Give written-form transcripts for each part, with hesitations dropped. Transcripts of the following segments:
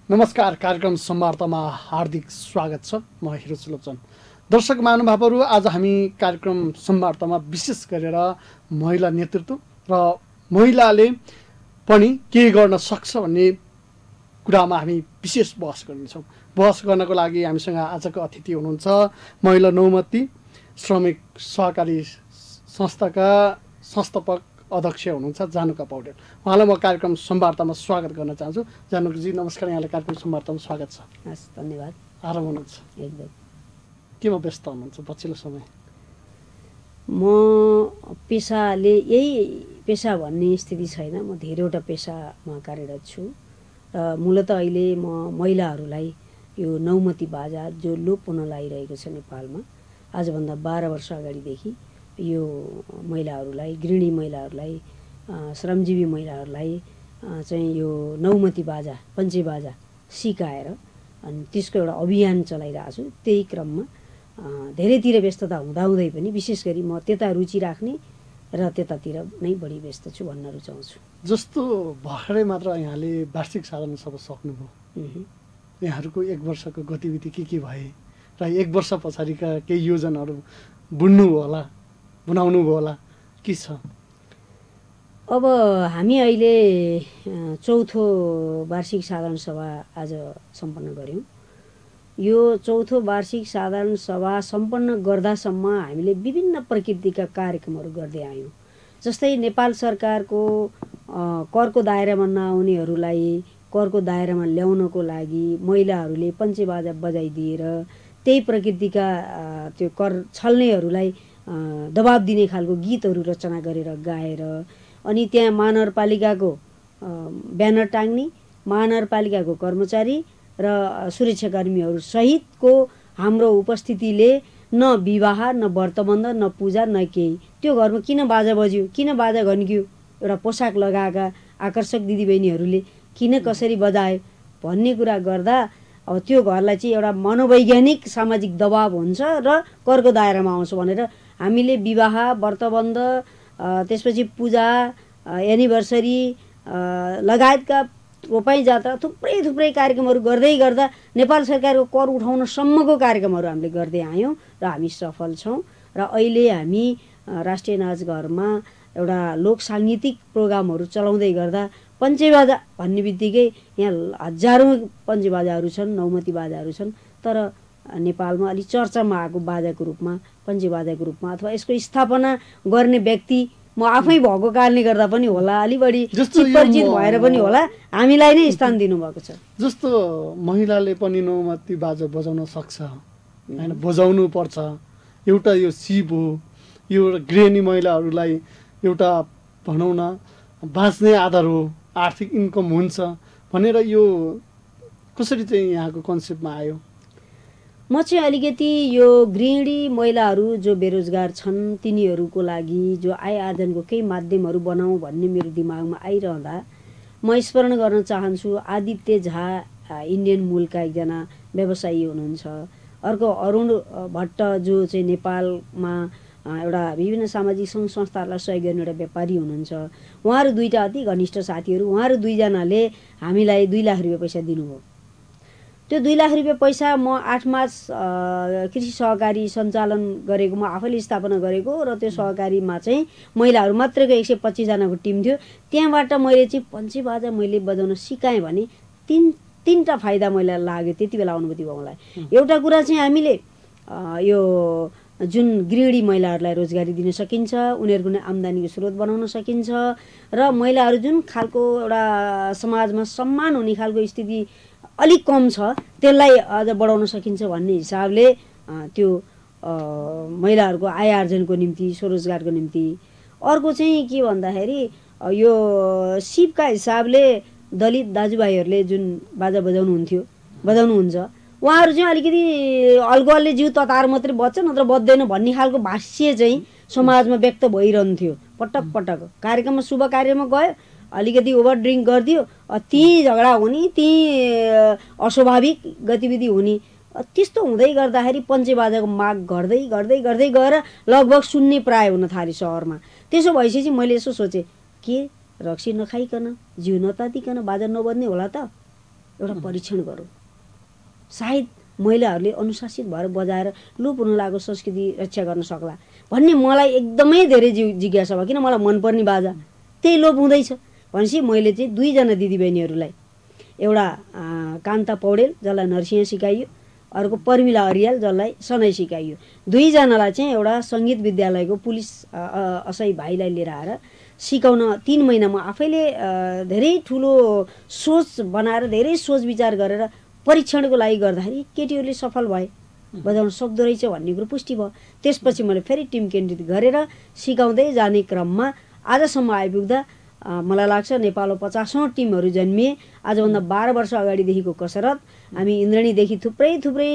नमस्कार, कार्यक्रम संवार्तामा हार्दिक स्वागत छ। म हिरोज लोचन। दर्शक महानुभावहरू, आज हामी कार्यक्रम संवार्तामा विशेष गरेर महिला नेतृत्व र महिलाले पनि के गर्न सक्छ भन्ने कुरामा हामी विशेष बहस गर्नेछौँ। बहस गर्नको लागि हामीसँग आजको अतिथि हुनुहुन्छ महिला नौमती श्रमिक सहकारी संस्थाका संस्थापक अध्यक्ष हुनुहुन्छ जानुका पौडेल। उहाँलाई म कार्यक्रम संवार्तामा स्वागत गर्न चाहन्छु। जानुकाजी नमस्कार, यहाँलाई कार्यक्रम संवार्तामा स्वागत छ। हस्, धन्यवाद। आराम हुनुहुन्छ? एकदम। केमा व्यस्त हुनुहुन्छ पछिल्लो समय? म पेसाले यही पेसा भन्ने स्थिति छैन, म धेरैवटा पेसामा कार्यरत छु र मूलतः अहिले म महिलाहरूलाई यो नौमती बाजा जो लोप हुन लागिरहेको छ नेपालमा, आजभन्दा 12 वर्ष अगाडिदेखि यो महिलाहरूलाई, गृहिणी महिलाहरूलाई, श्रमजीवी महिलाहरूलाई चाहिँ यो नौमती बाजा, पञ्चे बाजा सिकाएर अनि त्यसको एउटा अभियान चलाइरहेको छु। त्यही क्रममा धेरैतिर व्यस्तता हुँदाहुँदै पनि विशेष गरी म त्यता रुचि राख्ने र त्यतातिर नै बढी व्यस्त छु भन्न रुचाउँछु। जस्तो भर्खरै मात्र यहाँले वार्षिक साधारण सभा सक्नुभयो, यहाँहरूको 1 वर्षको गतिविधि के भए र 1 वर्ष पछाडिका केही योजनाहरू बनाउनु भयो होला, के छ? अब हामी अहिले 4थो वार्षिक साधारण सभा आज सम्पन्न गऱ्यौँ। यो 4थो वार्षिक साधारण सभा सम्पन्न गर्दासम्म हामीले विभिन्न प्रकृतिका कार्यक्रमहरू गर्दै आयौँ। जस्तै नेपाल सरकारको करको दायरामा नआउनेहरूलाई करको दायरामा ल्याउनको लागि महिलाहरूले पञ्चेबाजा बजाइदिएर त्यही प्रकृतिका त्यो कर छल्नेहरूलाई दबाब दिने खालको गीतहरू रचना गरेर गाएर अनि त्यहाँ महानगरपालिकाको ब्यानर टाङ्ने, महानगरपालिकाको कर्मचारी र सुरक्षाकर्मीहरू सहितको हाम्रो उपस्थितिले न विवाह, न व्रतबन्ध, न पूजा, न केही, त्यो घरमा किन बाजा बज्यो, किन बाजा घन्क्यो, एउटा पोसाक लगाएका आकर्षक दिदीबहिनीहरूले किन कसरी बजायो भन्ने कुरा गर्दा अब त्यो घरलाई चाहिँ एउटा मनोवैज्ञानिक सामाजिक दबाब हुन्छ र करको दायरामा आउँछ भनेर हामीले विवाह, व्रतबन्ध, त्यसपछि पूजा, एनिभर्सरी लगायतका रोपाइँ जात्रा थुप्रै कार्यक्रमहरू गर्दै गर्दा नेपाल सरकारको कर उठाउनसम्मको कार्यक्रमहरू हामीले गर्दै आयौँ र हामी सफल छौँ। र अहिले हामी राष्ट्रिय नाचघरमा एउटा लोक साङ्गीतिक प्रोग्रामहरू चलाउँदै गर्दा पञ्चेबाजा भन्ने बित्तिकै यहाँ हजारौँ पञ्चेबाजाहरू छन्, नौमती बाजाहरू छन्, तर नेपालमा अलिक चर्चामा आएको बाजाको रूपमा, पञ्चेबाजाको रूपमा अथवा यसको स्थापना गर्ने व्यक्ति म आफै भएको कारणले गर्दा पनि होला, अलि बढी परिचित भएर पनि होला, हामीलाई नै स्थान दिनुभएको छ। जस्तो महिलाले पनि नौमती बाजा बजाउन सक्छ होइन, बजाउनु पर्छ, एउटा यो सिप हो, यो गृहिणी महिलाहरूलाई एउटा भनौँ न बाँच्ने आधार हो, आर्थिक इन्कम हुन्छ भनेर यो कसरी चाहिँ यहाँको कन्सेप्टमा आयो? म चाहिँ अलिकति यो गृहिणी महिलाहरू जो बेरोजगार छन् तिनीहरूको लागि जो आय आर्जनको केही माध्यमहरू बनाऊँ भन्ने मेरो दिमागमा आइरहँदा म स्मरण गर्न चाहन्छु आदित्य झा इन्डियन मूलका एकजना व्यवसायी हुनुहुन्छ। अर्को अरुण भट्ट जो चाहिँ नेपालमा एउटा विभिन्न सामाजिक सङ्घ संस्थाहरूलाई सहयोग गर्ने एउटा व्यापारी हुनुहुन्छ। उहाँहरू दुईवटा अति घनिष्ठ साथीहरू, उहाँहरू दुईजनाले हामीलाई 2 लाख रुपियाँ पैसा दिनुभयो। त्यो 2 लाख रुपियाँ पैसा म 8 मार्च कृषि सहकारी सञ्चालन गरेको, म आफैले स्थापना गरेको र त्यो सहकारीमा चाहिँ महिलाहरू मात्रैको 125 जनाको टिम थियो। त्यहाँबाट मैले चाहिँ पञ्चेबाजा मैले बजाउन सिकाएँ भने तीनटा फाइदा मलाई लाग्यो त्यति बेला अनुभूति भयो मलाई। एउटा कुरा चाहिँ हामीले यो जुन गृहिणी महिलाहरूलाई रोजगारी दिन सकिन्छ, उनीहरूको नै आम्दानीको स्रोत बनाउन सकिन्छ र महिलाहरू जुन खालको एउटा समाजमा सम्मान हुने खालको स्थिति अलिक कम छ त्यसलाई अझ बढाउन सकिन्छ भन्ने हिसाबले त्यो महिलाहरूको आय आर्जनको निम्ति, स्वरोजगारको निम्ति। अर्को चाहिँ के भन्दाखेरि यो सिपका हिसाबले दलित दाजुभाइहरूले जुन बाजा बजाउनुहुन्छ उहाँहरू चाहिँ अलिकति अल्कोहलले जिउ तताएर मात्रै बज्छ नत्र बज्दैन भन्ने खालको भाष्य चाहिँ समाजमा व्यक्त भइरहन्थ्यो। पटक कार्यक्रममा, शुभ कार्यमा गयो, अलिकति ओभर ड्रिङ्क गरिदियो, त्यहीँ झगडा हुने, त्यहीँ अस्वाभाविक गतिविधि हुने। त्यस्तो हुँदै गर्दाखेरि पञ्चेबाजाको माग गर्दै गएर लगभग शून्य प्राय हुन थाल्यो सहरमा। त्यसो भएपछि मैले यसो सोचेँ, के रक्सी नखाइकन, जिउ नतातिकन बाजा नबज्ने होला त? एउटा परीक्षण गरौँ। सायद महिलाहरूले अनुशासित भएर बजाएर लोप हुन लागेको संस्कृति रक्षा गर्न सक्ला भन्ने मलाई एकदमै धेरै जिज्ञासा भयो। किन मलाई मनपर्ने बाजा त्यही लोप हुँदैछ भनेपछि मैले चाहिँ 2 जना दिदीबहिनीहरूलाई, एउटा कान्ता पौडेल जसलाई नरसिंह सिकाइयो, अर्को पर्मिला अरियाल जसलाई सनाई सिकाइयो, 2 जनालाई चाहिँ एउटा सङ्गीत विद्यालयको पुलिस असै भाइलाई लिएर आएर सिकाउन 3 महिना म आफैले धेरै ठुलो सोच बनाएर धेरै सोच विचार गरेर परीक्षणको लागि गर्दाखेरि केटीहरूले सफल भए, बजाउन सक्दो रहेछ भन्ने कुरो पुष्टि भयो। त्यसपछि मैले फेरि टिम केन्द्रित गरेर सिकाउँदै जाने क्रममा आजसम्म आइपुग्दा मलाई लाग्छ नेपालमा 50औं टिमहरू जन्मिए। आजभन्दा 12 वर्ष अगाडिदेखिको कसरत हामी इन्द्रणीदेखि थुप्रै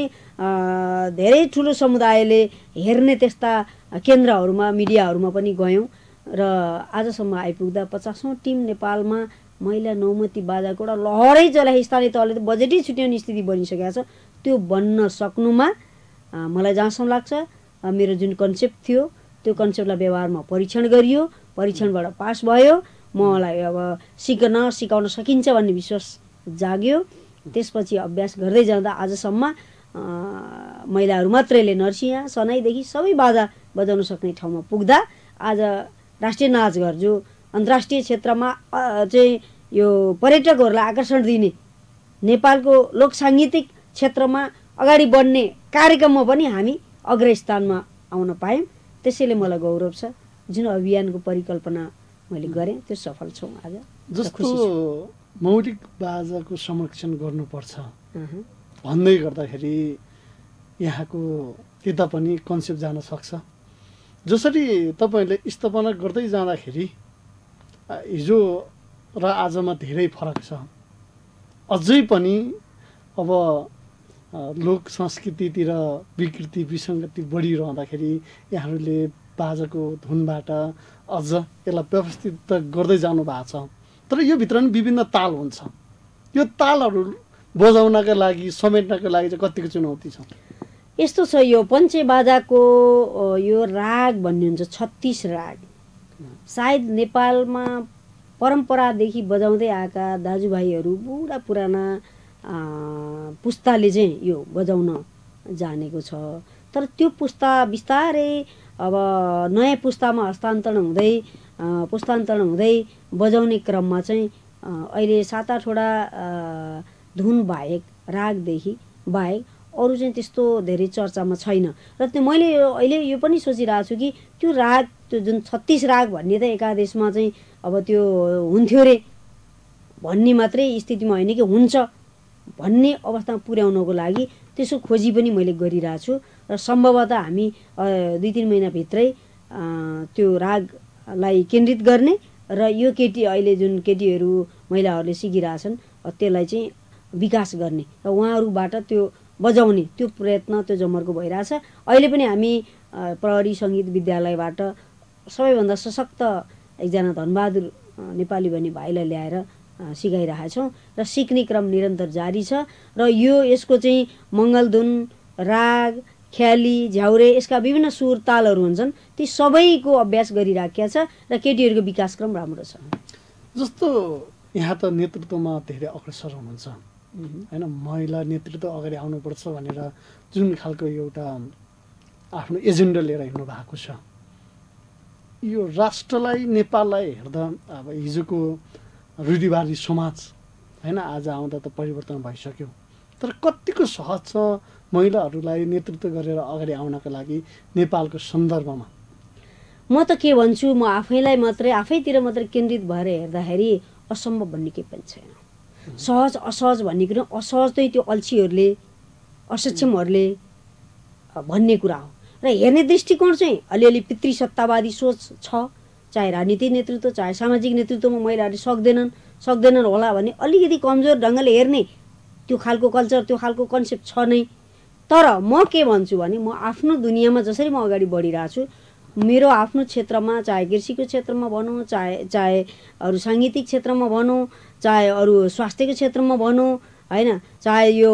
धेरै ठुलो समुदायले हेर्ने त्यस्ता केन्द्रहरूमा मिडियाहरूमा पनि गयौँ र आजसम्म आइपुग्दा 50औं टिम नेपालमा महिला नौमती बाजाको एउटा लहरै चलाए। स्थानीय तहले त बजेटै छुट्याउने स्थिति बनिसकेको छ। त्यो बन्न सक्नुमा मलाई जहाँसम्म लाग्छ मेरो जुन कन्सेप्ट थियो त्यो कन्सेप्टलाई व्यवहारमा परीक्षण गरियो, परीक्षणबाट पास भयो, मलाई अब सिकाउन सकिन्छ भन्ने विश्वास जाग्यो। त्यसपछि अभ्यास गर्दै जाँदा आजसम्म महिलाहरू मात्रैले नरसिंह सनाईदेखि सबै बाजा बजाउन सक्ने ठाउँमा पुग्दा आज राष्ट्रिय नाचघर जो अन्तर्राष्ट्रिय क्षेत्रमा चाहिँ यो पर्यटकहरूलाई आकर्षण दिने नेपालको लोक साङ्गीतिक क्षेत्रमा अगाडि बढ्ने कार्यक्रममा पनि हामी अग्रस्थानमा आउन पायौँ। त्यसैले मलाई गौरव छ। जुन अभियानको परिकल्पना मैले गरेँ त्यो सफल छौँ आज। जस्तो मौलिक बाजाको संरक्षण गर्नुपर्छ भन्दै गर्दाखेरि यहाँको त्यता पनि कन्सेप्ट जान सक्छ। जसरी तपाईँहरूले स्थापना गर्दै जाँदाखेरि हिजो र आजमा धेरै फरक छ। अझै पनि अब लोक संस्कृतितिर विकृति विसङ्गति बढिरहँदाखेरि यहाँहरूले बाजाको धुनबाट अझ यसलाई व्यवस्थित गर्दै जानु भएको छ। तर यो भित्र पनि विभिन्न ताल हुन्छ। यो तालहरू बजाउनका लागि समेट्नका लागि चाहिँ कतिको चुनौती छ? यस्तो छ, यो पञ्चे बाजाको यो राग भन्ने हुन्छ 36 राग। सायद नेपालमा परम्परादेखि बजाउँदै आएका दाजुभाइहरू बुढा पुराना पुस्ताले चाहिँ यो बजाउन जानेको छ। तर त्यो पुस्ता बिस्तारै अब नयाँ पुस्तामा हस्तान्तरण हुँदै बजाउने क्रममा चाहिँ अहिले 7-8 वटा धुन बाहेक रागदेखि बाहेक अरू चाहिँ त्यस्तो धेरै चर्चामा छैन। र त्यो मैले अहिले यो पनि सोचिरहेको छु कि त्यो राग, त्यो जुन 36 राग भन्ने त एकादेशमा चाहिँ अब त्यो हुन्थ्यो रे भन्ने मात्रै स्थितिमा होइन कि हुन्छ भन्ने अवस्थामा पुर्याउनको लागि त्यसो खोजी पनि मैले गरिरहेको छु। र सम्भवतः हामी 2-3 महिनाभित्रै त्यो रागलाई केन्द्रित गर्ने र यो अहिले जुन केटीहरू महिलाहरूले सिकिरहेछन् त्यसलाई चाहिँ विकास गर्ने र उहाँहरूबाट त्यो बजाउने त्यो प्रयत्न त्यो जमर्को भइरहेछ। अहिले पनि हामी प्रहरी सङ्गीत विद्यालयबाट सबैभन्दा सशक्त एकजना धनबहादुर नेपाली भन्ने भाइलाई ल्याएर सिकाइरहेछौँ र सिक्ने क्रम निरन्तर जारी छ। र यसको चाहिँ मङ्गलधुन, राग, ख्याली, झ्याउरे यसका विभिन्न सुर तालहरू हुन्छन्, ती सबैको अभ्यास गरिराखेका छ र केटीहरूको विकासक्रम राम्रो छ। जस्तो यहाँ त नेतृत्वमा धेरै अग्रसर हुनुहुन्छ होइन, महिला नेतृत्व अगाडि आउनुपर्छ भनेर जुन खालको एउटा आफ्नो एजेन्डा लिएर हिँड्नु भएको छ, यो राष्ट्रलाई नेपाललाई हेर्दा अब हिजोको रूढिवादी समाज होइन आज आउँदा त परिवर्तन भइसक्यो। तर कतिको सहज छ महिलाहरूलाई नेतृत्व गरेर अगाडि आउनका लागि नेपालको सन्दर्भमा? म त के भन्छु, म आफैतिर मात्रै केन्द्रित भएर हेर्दाखेरि असम्भव भन्ने केही पनि छैन। सहज असहज भन्ने कुरो असहज चाहिँ त्यो अल्छीहरूले असक्षमहरूले भन्ने कुरा हो। र हेर्ने दृष्टिकोण चाहिँ अलिअलि पितृसत्तावादी सोच छ। चाहे राजनीतिक नेतृत्व चाहे सामाजिक नेतृत्वमा महिलाहरूले सक्दैनन् होला भन्ने अलिकति कमजोर ढङ्गले हेर्ने त्यो खालको कल्चर त्यो खालको कन्सेप्ट छ नै। तर म के भन्छु भने म आफ्नो दुनियाँमा जसरी म अगाडि बढिरहेको छु, मेरो आफ्नो क्षेत्रमा चाहे कृषिको क्षेत्रमा भनौँ, चाहे अरू साङ्गीतिक क्षेत्रमा भनौँ, चाहे अरू स्वास्थ्यको क्षेत्रमा भनौँ होइन, चाहे यो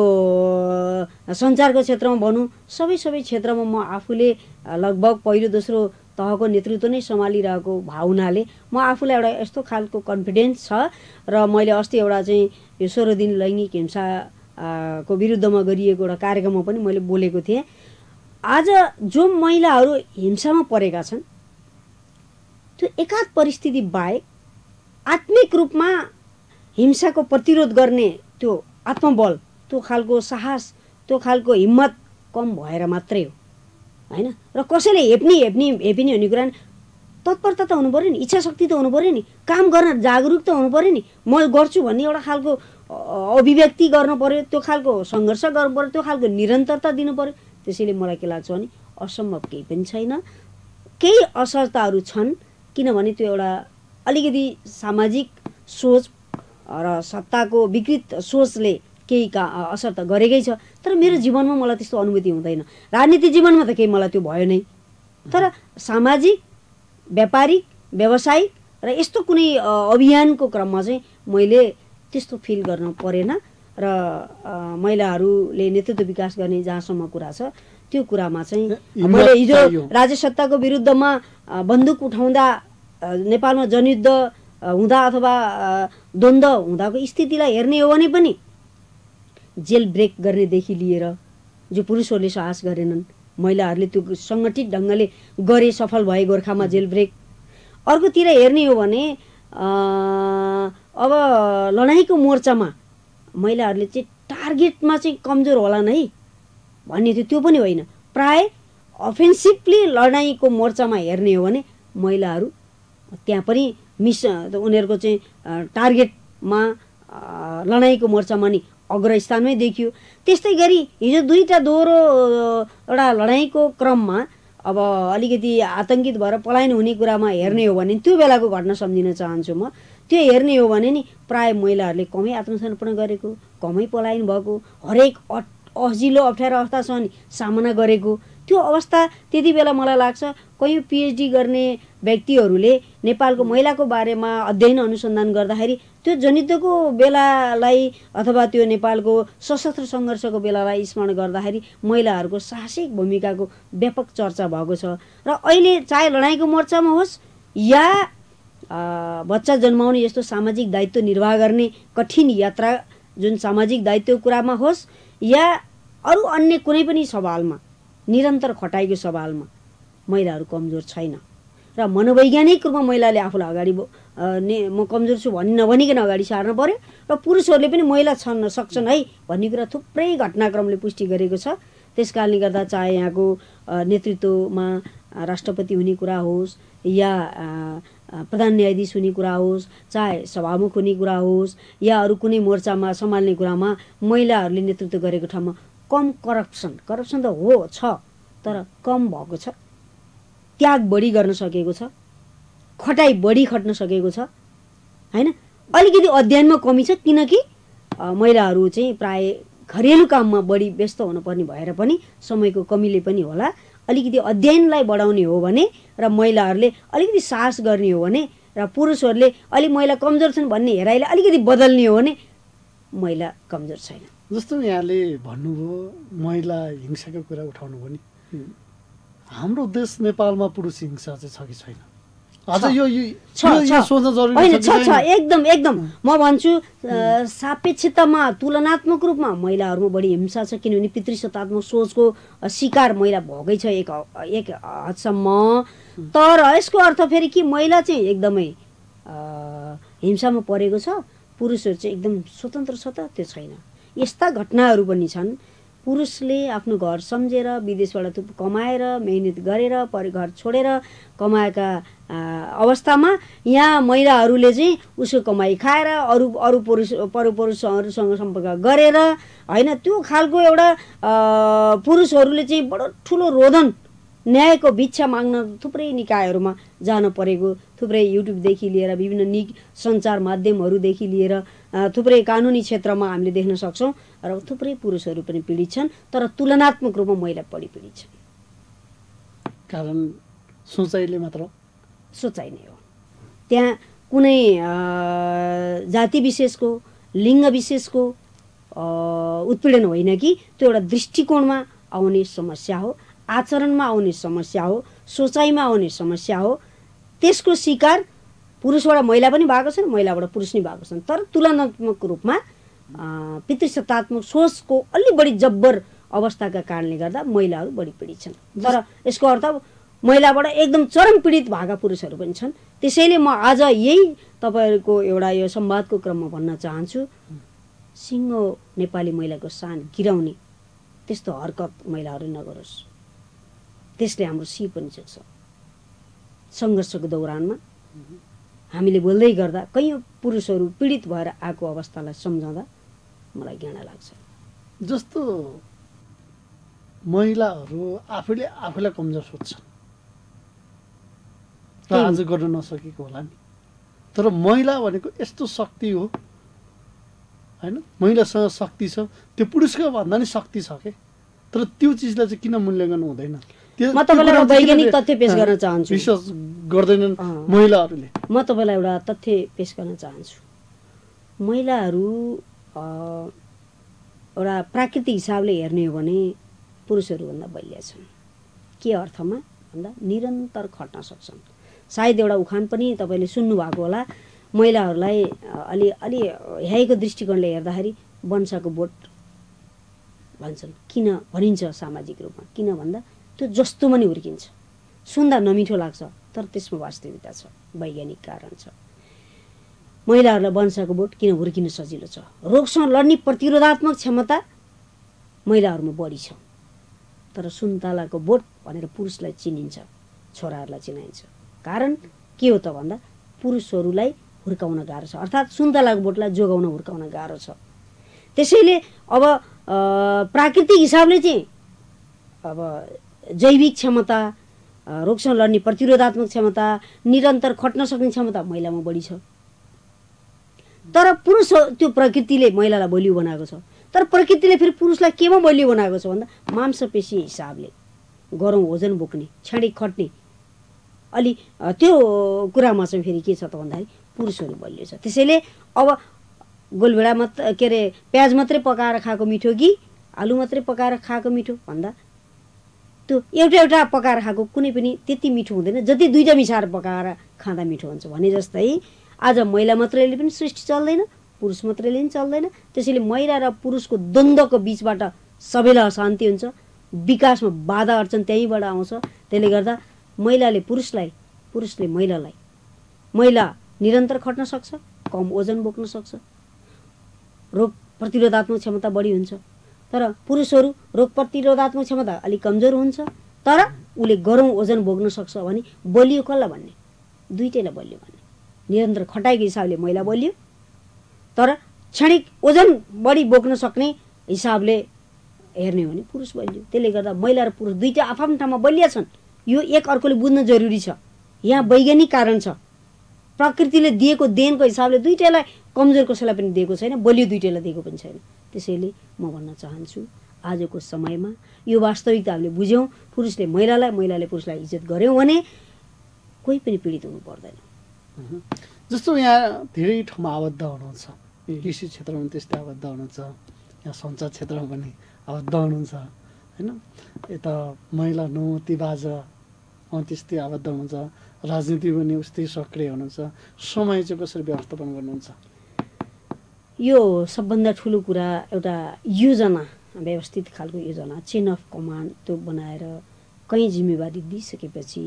सञ्चारको क्षेत्रमा भनौँ, सबै क्षेत्रमा म आफूले लगभग पहिलो दोस्रो तहको नेतृत्व नै सम्हालिरहेको भए हुनाले म आफूलाई एउटा यस्तो खालको कन्फिडेन्स छ र मैले अस्ति एउटा चाहिँ यो 16 दिन लैङ्गिक हिंसा को विरुद्धमा गरिएको एउटा कार्यक्रममा पनि मैले बोलेको थिएँ। आज जो महिलाहरू हिंसामा परेका छन् त्यो एकाध परिस्थिति बाहेक आत्मिक रूपमा हिंसाको प्रतिरोध गर्ने त्यो आत्मबल, त्यो खालको साहस, त्यो खालको हिम्मत कम भएर मात्रै हो हैन। र कसैले हेपिने हुने कुरा तत्परता त हुनु पर्यो नि, इच्छा शक्ति त हुनु पर्यो नि, काम गर्न जागरुक त हुनु पर्यो नि, म गर्छु भन्ने एउटा खालको अभिव्यक्ति गर्नु पर्यो, त्यो खालको सङ्घर्ष गर्नु पर्यो, त्यो खालको निरन्तरता दिनु पर्यो। त्यसैले मलाई के लाग्छ भने असम्भव केही पनि छैन। केही असरताहरू छन् किनभने त्यो एउटा अलिकति सामाजिक सोच र सत्ताको विकृत सोचले केही असर त गरेकै छ, तर मेरो जीवनमा मलाई त्यस्तो अनुभूति हुँदैन। राजनीतिक जीवनमा त केही मलाई त्यो भयो नै, तर सामाजिक, व्यापारिक, व्यावसायिक र यस्तो कुनै अभियानको क्रममा चाहिँ मैले त्यस्तो फिल गर्न परेन। र महिलाहरूले नेतृत्व विकास गर्ने जहाँसम्म कुरा छ त्यो कुरामा चाहिँ मैले हिजो राज्य सत्ताको विरुद्धमा बन्दुक उठाउँदा नेपालमा जनयुद्ध हुँदा अथवा द्वन्द्व हुँदाको स्थितिलाई हेर्ने हो भने पनि जेल ब्रेक गर्नेदेखि लिएर जो पुरुषहरूले साहस गरेनन्, महिलाहरूले त्यो सङ्गठित ढङ्गले गरे, सफल भए गोर्खामा जेल ब्रेक। अर्कोतिर हेर्ने हो भने अब लडाइँको मोर्चामा महिलाहरूले चाहिँ टार्गेटमा चाहिँ कमजोर होलान् है भन्ने थियो, त्यो पनि होइन। प्राय अफेन्सिभली लडाइँको मोर्चामा हेर्ने हो भने महिलाहरू त्यहाँ पनि उनीहरूको चाहिँ टार्गेटमा लडाइँको मोर्चामा नि अग्रस्थानमै देखियो। त्यस्तै गरी हिजो दुईटा दोहोरो एउटा लडाइँको क्रममा अब अलिकति आतङ्कित भएर पलायन हुने कुरामा हेर्ने हो भने त्यो बेलाको घटना सम्झिन चाहन्छु म। त्यो हेर्ने हो भने नि प्राय महिलाहरूले कमै आत्मसमर्पण गरेको, कमै पलायन भएको, हरेक अजिलो अप्ठ्यारो अवस्थासँग नि सामना गरेको त्यो अवस्था त्यति बेला मलाई लाग्छ कयौँ पिएचडी गर्ने व्यक्तिहरूले नेपालको महिलाको बारेमा अध्ययन अनुसन्धान गर्दाखेरि त्यो जनयुद्धको बेलालाई अथवा त्यो नेपालको सशस्त्र सङ्घर्षको बेलालाई स्मरण गर्दाखेरि महिलाहरूको साहसिक भूमिकाको व्यापक चर्चा भएको छ। र अहिले चाहे लडाइँको मोर्चामा होस् या बच्चा जन्माउने यस्तो सामाजिक दायित्व निर्वाह गर्ने कठिन यात्रा जुन सामाजिक दायित्वको कुरामा होस् या अरू अन्य कुनै पनि सवालमा निरन्तर खटाइको सवालमा महिलाहरू कमजोर छैन। र मनोवैज्ञानिक रूपमा महिलाले आफूलाई अगाडि म कमजोर छु भन्ने नभनिकन अगाडि सार्नु पर्यो। र पुरुषहरूले पनि महिला छन् सक्छन् है भन्ने कुरा थुप्रै घटनाक्रमले पुष्टि गरेको छ। त्यस कारणले गर्दा चाहे यहाँको नेतृत्वमा राष्ट्रपति हुने कुरा होस् या प्रधान न्यायाधीश हुने कुरा होस्, चाहे सभामुख हुने कुरा होस् या अरू कुनै मोर्चामा सम्हाल्ने कुरामा महिलाहरूले नेतृत्व गरेको ठाउँमा कम करप्सन त हो छ, तर कम भएको छ। त्याग बढी गर्न सकेको छ, खटाइ बढी खट्न सकेको छ हैन। अलिकति अध्ययनमा कमी छ किनकि महिलाहरू चाहिँ प्राय घरेलु काममा बढी व्यस्त हुनुपर्ने भएर पनि समयको कमीले पनि होला। अलिकति अध्ययनलाई बढाउने हो भने र महिलाहरूले अलिकति साहस गर्ने हो भने र पुरुषहरूले अलिक महिला कमजोर छन् भन्ने हेराइले अलिकति बदल्ने हो भने महिला कमजोर छैन। जस्तो यहाँले भन्नुभयो महिला हिंसाको कुरा उठाउनु भयो नि, हाम्रो देश नेपालमा पुरुष हिंसा चाहिँ छ कि छैन? अझ यो सोच्न जरुरी छ। एकदम म भन्छु सापेक्षतामा तुलनात्मक रूपमा महिलाहरूमा बढी हिंसा छ किनभने पितृसत्तात्मक सोचको शिकार महिला भएकै छ एक हदसम्म। तर यसको अर्थ फेरि कि महिला चाहिँ एकदमै हिंसामा परेको छ, पुरुषहरू चाहिँ एकदम स्वतन्त्र छ त त्यो छैन। यस्ता घटनाहरू पनि छन् पुरुषले आफ्नो घर सम्झेर विदेशबाट थुप कमाएर मेहनत गरेर घर छोडेर कमाएका अवस्थामा यहाँ महिलाहरूले चाहिँ उसको कमाई खाएर अरू पुरुषहरूसँग सम्पर्क गरेर हैन त्यो खालको एउटा पुरुषहरूले चाहिँ बडो ठुलो रोदन न्यायको भिक्षा माग्न थुप्रै निकायहरूमा जान परेको, थुप्रै युट्युबदेखि लिएर विभिन्न सञ्चार माध्यमहरूदेखि लिएर थुप्रै कानुनी क्षेत्रमा हामीले देख्न सक्छौँ। र थुप्रै पुरुषहरू पनि पीडित छन्, तर तुलनात्मक रूपमा महिला बढी पीडित छन्। कारण सोचाइले मात्र सोचाइ नै हो। त्यहाँ कुनै जाति विशेषको लिङ्ग विशेषको उत्पीडन होइन कि त्यो एउटा दृष्टिकोणमा आउने समस्या हो, आचरणमा आउने समस्या हो, सोचाइमा आउने समस्या हो। त्यसको शिकार पुरुषबाट महिला पनि भएको छन्, महिलाबाट पुरुष पनि भएको छन्। तर तुलनात्मक रूपमा पितृसत्तात्मक सोचको अलि बढी जब्बर अवस्थाका कारणले गर्दा महिलाहरू बढी पीडित छन्। तर यसको अर्थ महिलाबाट एकदम चरम पीडित भएका पुरुषहरू पनि छन्। त्यसैले म आज यही तपाईँहरूको एउटा यो संवादको क्रममा भन्न चाहन्छु, सिङ्गो नेपाली महिलाको सान गिराउने त्यस्तो हरकत महिलाहरूले नगरोस्। त्यसले हाम्रो सिर पनि चुक्छ। सङ्घर्षको दौरानमा हामीले बोल्दै गर्दा कैयौँ पुरुषहरू पीडित भएर आएको अवस्थालाई सम्झाउँदा मलाई घृणा लाग्छ। जस्तो महिलाहरू आफैले आफैलाई कमजोर सोध्छन् र आज गर्न नसकेको होला नि। तर महिला भनेको यस्तो शक्ति हो होइन, महिलासँग शक्ति छ, त्यो पुरुषको भन्दा नि शक्ति छ के। तर त्यो चिजलाई चाहिँ किन मूल्याङ्कन हुँदैन? म तपाईँलाई एउटा वैज्ञानिक तथ्य पेश गर्न चाहन्छु। विश्वास गर्दैनन् महिलाहरूले। म तपाईँलाई एउटा तथ्य पेश गर्न चाहन्छु। महिलाहरू एउटा प्राकृतिक हिसाबले हेर्ने हो भने पुरुषहरूभन्दा बलिया छन्। के अर्थमा भन्दा निरन्तर खट्न सक्छन्। सायद एउटा उखान पनि तपाईँले सुन्नुभएको होला, महिलाहरूलाई अलि अलि ह्याएको दृष्टिकोणले हेर्दाखेरि वंशको बोट भन्छन्। किन भनिन्छ सामाजिक रूपमा? किन भन्दा त्यो जस्तोमा नि हुर्किन्छ। सुन्दा नमिठो लाग्छ तर त्यसमा वास्तविकता छ, वैज्ञानिक कारण छ। महिलाहरूलाई वंशको बोट किन हुर्किन सजिलो छ? रोगसँग लड्ने प्रतिरोधात्मक क्षमता महिलाहरूमा बढी छ। तर सुन्तलाको बोट भनेर पुरुषलाई चिनिन्छ, छोराहरूलाई चिनाइन्छ। कारण के हो त भन्दा पुरुषहरूलाई हुर्काउन गाह्रो छ, अर्थात् सुन्तलाको बोटलाई जोगाउन हुर्काउन गाह्रो छ। त्यसैले अब प्राकृतिक हिसाबले चाहिँ अब जैविक क्षमता, रोगसँग लड्ने प्रतिरोधात्मक क्षमता, निरन्तर खट्न सक्ने क्षमता महिलामा बढी छ। तर पुरुष त्यो प्रकृतिले महिलालाई बलियो बनाएको छ। तर प्रकृतिले फेरि पुरुषलाई केमा बलियो बनाएको छ भन्दा मांसपेशी हिसाबले, गरौँ ओजन बोक्ने, छाडी खट्ने, अलि त्यो कुरामा चाहिँ फेरि के छ त भन्दाखेरि पुरुषहरू बलियो छ। त्यसैले अब गोलभेडा के अरे प्याज मात्रै पकाएर खाएको मिठो कि आलु मात्रै पकाएर खाएको मिठो भन्दा त्यो एउटा एउटा पकाएर खाएको कुनै पनि त्यति मिठो हुँदैन जति दुईटा मिसाएर पकाएर खाँदा मिठो हुन्छ। भने जस्तै आज महिला मात्रैले पनि सृष्टि चल्दैन, पुरुष मात्रैले पनि चल्दैन। त्यसैले महिला र पुरुषको द्वन्द्वको बिचबाट सबैलाई अशान्ति हुन्छ, विकासमा बाधा अड्चन त्यहीँबाट आउँछ। त्यसले गर्दा महिलाले पुरुषलाई, पुरुषले महिलालाई, महिला निरन्तर खट्न सक्छ, कम ओजन बोक्न सक्छ, रोग प्रतिरोधात्मक क्षमता बढी हुन्छ। तर पुरुषहरू रोग प्रतिरोधात्मक क्षमता अलिक कमजोर हुन्छ, तर उसले गरौँ ओजन बोक्न सक्छ भने बलियो कसलाई भन्ने? दुईटैलाई बलियो भन्ने। निरन्तर खटाइको हिसाबले महिला बलियो, तर क्षणिक ओजन बढी बोक्न सक्ने हिसाबले हेर्ने हो भने पुरुष बलियो। त्यसले गर्दा महिला र पुरुष दुईटा आफ्नो ठाउँमा बलिया छन्। यो एक अर्कोले बुझ्न जरुरी छ। यहाँ वैज्ञानिक कारण छ। प्रकृतिले दिएको देनको हिसाबले दुईटैलाई कमजोर कसैलाई पनि दिएको छैन, बलियो दुईटैलाई दिएको पनि छैन। त्यसैले म भन्न चाहन्छु आजको समयमा यो वास्तविकता हामीले बुझ्यौँ, पुरुषले महिलालाई, महिलाले पुरुषलाई इज्जत गर्यौँ भने कोही पनि पीडित हुनु पर्दैन। जस्तो यहाँ धेरै ठाउँमा आबद्ध हुनुहुन्छ, कृषि क्षेत्रमा त्यस्तै आबद्ध हुनुहुन्छ, यहाँ सञ्चार क्षेत्रमा पनि आबद्ध हुनुहुन्छ होइन, यता महिला नौमतीबाज त्यस्तै आबद्ध हुनुहुन्छ, राजनीति पनि उस्तै सक्रिय हुनुहुन्छ। समय चाहिँ कसरी व्यवस्थापन गर्नुहुन्छ? यो सबभन्दा ठुलो कुरा एउटा योजना, व्यवस्थित खालको योजना, चेन अफ कमान्ड त्यो बनाएर कहीँ जिम्मेवारी दिइसकेपछि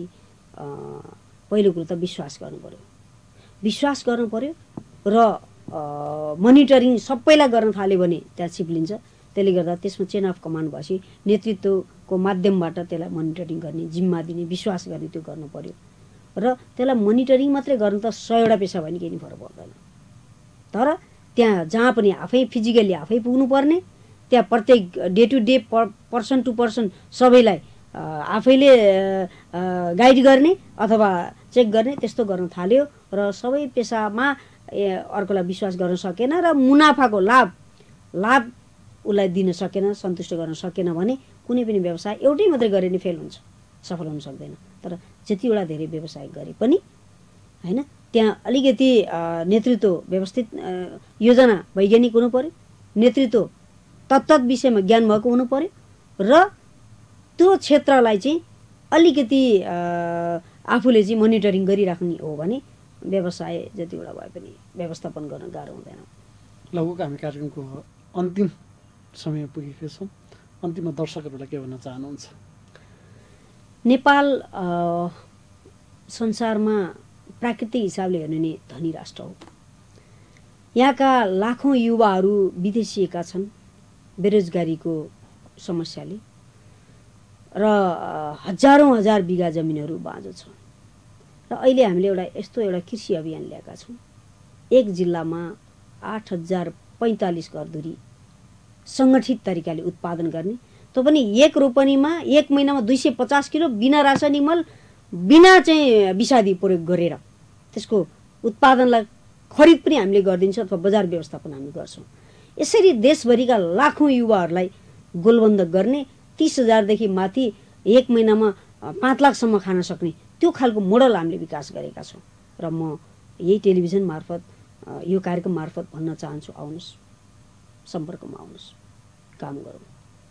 पहिलो कुरो त विश्वास गर्नु पर्यो। विश्वास गर्नु पर्यो र मोनिटरिङ सबैलाई गर्न थाल्यो भने त्यहाँ छिप्लिन्छ। त्यसले गर्दा त्यसमा चेन अफ कमान्ड भएपछि नेतृत्वको माध्यमबाट त्यसलाई मोनिटरिङ गर्ने, जिम्मा दिने, विश्वास गर्ने त्यो गर्नु पर्यो। र त्यसलाई मोनिटरिङ मात्रै गर्नु त 100वटा पेसा भयो भने केही फरक पर्दैन। तर त्यहाँ जहाँ पनि आफै फिजिकल्ली आफै पुग्नु पर्ने, त्यहाँ प्रत्येक day to day person to person सबैलाई आफैले गाइड गर्ने अथवा चेक गर्ने, त्यस्तो गर्न थाल्यो र सबै पेसामा अर्कोलाई विश्वास गर्न सकेन र मुनाफाको लाभ उसलाई दिन सकेन, सन्तुष्ट गर्न सकेन भने कुनै पनि व्यवसाय एउटै मात्रै गरे नि फेल हुन्छ, सफल हुन सक्दैन। तर जतिवटा धेरै व्यवसाय गरे पनि होइन, त्यहाँ अलिकति नेतृत्व व्यवस्थित योजना वैज्ञानिक हुनु पर्यो, नेतृत्व तत्त विषयमा ज्ञान भएको हुनु पर्यो र त्यो क्षेत्रलाई चाहिँ अलिकति आफूले चाहिँ मोनिटरिङ गरिराख्ने हो भने व्यवसाय जतिवटा भए पनि व्यवस्थापन गर्न गाह्रो हुँदैन। लगभग हामी कार्यक्रमको अन्तिम समय पुगेको छौँ। अन्तिममा दर्शकहरूलाई के भन्न चाहनुहुन्छ? नेपाल संसारमा प्राकृतिक हिसाबले हेर्ने नि धनी राष्ट्र हो। यहाँका लाखौँ युवाहरू विदेशिएका छन् बेरोजगारीको समस्याले र हजारौँ हजार बिघा जमिनहरू बाँझो छ। र अहिले हामीले एउटा कृषि अभियान ल्याएका छौँ। एक जिल्लामा 8045 घरधुरी सङ्गठित तरिकाले उत्पादन गर्ने, त्यो पनि एक रोपनीमा एक महिनामा 250 किलो बिना रासायनिक मल बिना चाहिँ विषादी प्रयोग गरेर त्यसको उत्पादनलाई खरिद पनि हामीले गरिदिन्छौँ अथवा बजार व्यवस्थापन हामी गर्छौँ। यसरी देशभरिका लाखौँ युवाहरूलाई गोलबन्द गर्ने 30,000 देखि माथि एक महिनामा 5 लाखसम्म खान सक्ने त्यो खालको मोडल हामीले विकास गरेका छौँ। र म यही टेलिभिजन मार्फत यो कार्यक्रम मार्फत भन्न चाहन्छु, आउनुहोस्, सम्पर्कमा आउनुहोस्, काम गरौँ।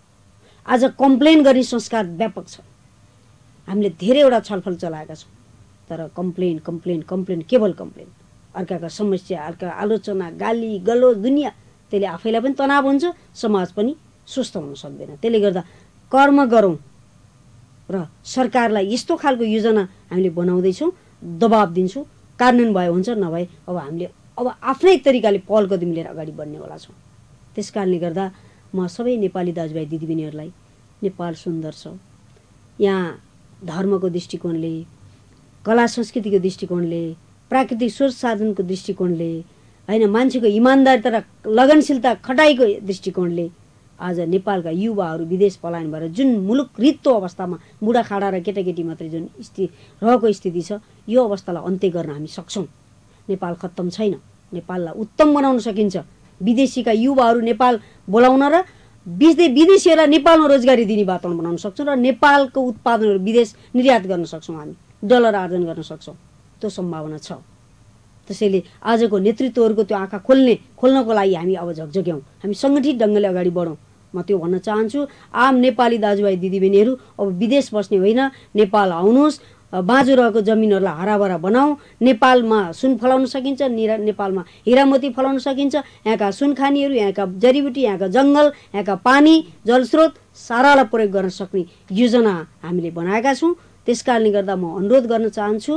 आज कम्प्लेन गर्ने संस्कार व्यापक छ। हामीले धेरैवटा छलफल चलाएका छौँ, तर कम्प्लेन केवल कम्प्लेन, अर्काका समस्या, अर्का आलोचना, गाली गलोच, दुनियाँ, त्यसले आफैलाई पनि तनाव हुन्छ, समाज पनि स्वस्थ हुन सक्दैन। त्यसले गर्दा कर्म गरौँ र सरकारलाई यस्तो खालको योजना हामीले बनाउँदैछौँ, दबाब दिन्छौँ, कार्यान्वयन भए हुन्छ, नभए अब हामीले आफ्नै तरिकाले पहल कदम लिएर अगाडि बढ्नेवाला छौँ। त्यस कारणले गर्दा म सबै नेपाली दाजुभाइ दिदीबहिनीहरूलाई, नेपाल सुन्दर छ, यहाँ धर्मको दृष्टिकोणले, कला संस्कृतिको दृष्टिकोणले, प्राकृतिक स्रोत साधनको दृष्टिकोणले, होइन, मान्छेको इमान्दारिता र लगनशीलता खटाइको दृष्टिकोणले आज नेपालका युवाहरू विदेश पलायन भएर जुन मुलुक रित्तो अवस्थामा बुढाखाडा र केटाकेटी मात्रै जुन रहेको स्थिति छ, यो अवस्थालाई अन्त्य गर्न हामी सक्छौँ। नेपाल खत्तम छैन, नेपाललाई उत्तम बनाउन सकिन्छ। विदेशीका युवाहरू नेपाल बोलाउन र विदेशीहरूलाई नेपालमा रोजगारी दिने वातावरण बनाउन सक्छौँ र नेपालको उत्पादनहरू विदेश निर्यात गर्न सक्छौँ, हामी डलर आर्जन गर्न सक्छौँ। त्यो सम्भावना छ। त्यसैले आजको नेतृत्वहरूको त्यो आँखा खोल्नको लागि हामी अब झकझक्यौँ, हामी सङ्गठित ढङ्गले अगाडि बढौँ। म त्यो भन्न चाहन्छु, आम नेपाली दाजुभाइ दिदीबहिनीहरू अब विदेश बस्ने होइन, नेपाल आउनुहोस्, बाँझो रहेको जमिनहरूलाई हराभरा बनाऊ। नेपालमा सुन फलाउन सकिन्छ, नेपालमा हिरामोती फलाउन सकिन्छ। यहाँका सुनखानीहरू, यहाँका जडीबुटी, यहाँका जङ्गल, यहाँका पानी, जलस्रोत सारालाई प्रयोग गर्न सक्ने योजना हामीले बनाएका छौँ। त्यस कारणले गर्दा म अनुरोध गर्न चाहन्छु,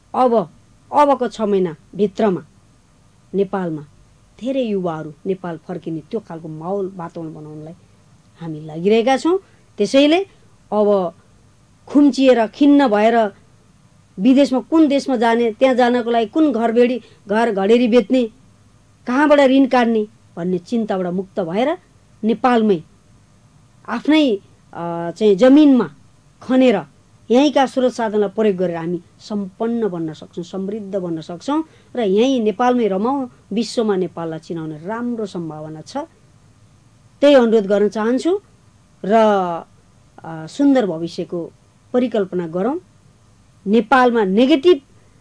अबको 6 महिनाभित्रमा नेपालमा धेरै युवाहरू नेपाल फर्किने त्यो खालको माहौल वातावरण बनाउनलाई हामी लागिरहेका छौँ। त्यसैले अब खुम्चिएर खिन्न भएर विदेशमा कुन देशमा जाने, त्यहाँ जानको लागि कुन घर घडेरी बेच्ने, कहाँबाट ऋण काट्ने भन्ने चिन्ताबाट मुक्त भएर नेपालमै आफ्नै चाहिँ जमिनमा खनेर यहीँका स्रोत साधनलाई प्रयोग गरेर हामी सम्पन्न बन्न सक्छौँ, समृद्ध बन्न सक्छौँ र यहीँ नेपालमै रमाउँ, विश्वमा नेपाललाई चिनाउने राम्रो सम्भावना छ। त्यही अनुरोध गर्न चाहन्छु र सुन्दर भविष्यको परिकल्पना गरौँ। नेपालमा नेगेटिभ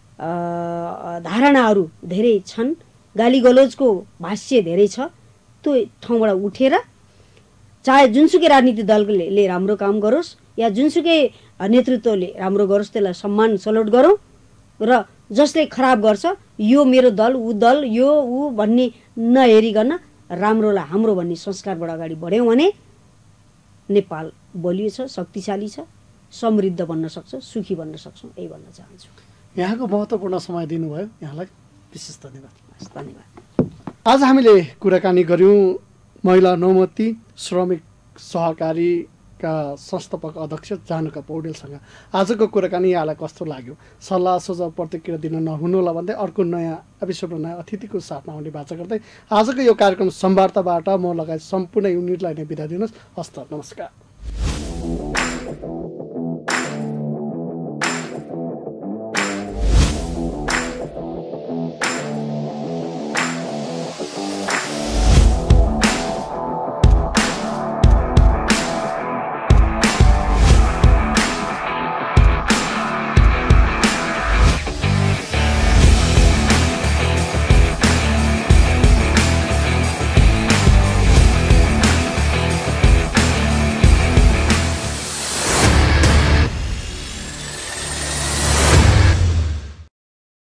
धारणाहरू धेरै छन्, गाली गलोचको भाष्य धेरै छ। त्यो ठाउँबाट उठेर चाहे जुनसुकै राजनीतिक दलले राम्रो काम गरोस् या जुनसुकै नेतृत्वले राम्रो गरोस्, त्यसलाई सम्मान सल्युट गरौँ र जसले खराब गर्छ यो मेरो दल, ऊ दल, यो ऊ भन्ने नहेरिकन राम्रोलाई हाम्रो भन्ने संस्कारबाट अगाडि बढ्यौँ भने नेपाल बलियो छ, शक्तिशाली छ, समृद्ध बन्न सक्छ, सुखी बन्न सक्छौँ। यही भन्न चाहन्छु। यहाँको महत्त्वपूर्ण समय दिनुभयो, यहाँलाई विशेष धन्यवाद। धन्यवाद। आज हामीले कुराकानी गऱ्यौँ महिला नौमती श्रमिक सहकारीका संस्थापक अध्यक्ष जानुका पौडेलसँग। आजको कुराकानी यहाँलाई कस्तो लाग्यो? सल्लाह सुझाव प्रतिक्रिया दिन नहुनुहोला भन्दै अर्को नयाँ एपिसोडमा नयाँ अतिथिको साथमा आउने बाचा गर्दै आजको यो कार्यक्रम संवार्ताबाट म लगायत सम्पूर्ण युनिटलाई नै बिदा दिनुहोस्। हस्त, नमस्कार।